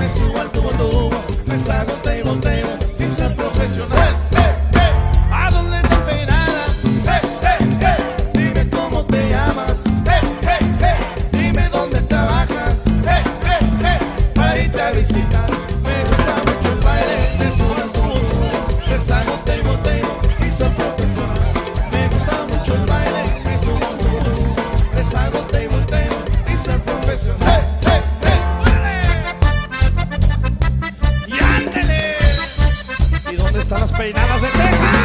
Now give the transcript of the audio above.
me subo al tubo tubo, les hago table table y soy profesional. ¿A dónde estás peinada? Dime cómo te llamas. Dime dónde trabajas. Para irte a visitar. Me gusta mucho el baile, me subo al tubo tubo, les hago table table y soy profesional. Me gusta mucho el baile, me subo al tubo tubo, les hago table table y soy profesional. ¿Y dónde están las peinadas de Texas?